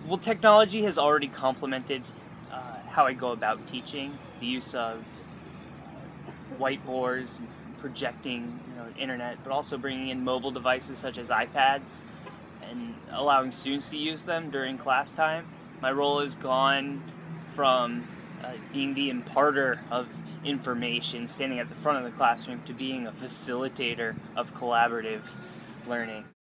Well, technology has already complemented how I go about teaching. The use of whiteboards, projecting, internet, but also bringing in mobile devices such as iPads and allowing students to use them during class time. My role has gone from being the imparter of information, standing at the front of the classroom, to being a facilitator of collaborative learning.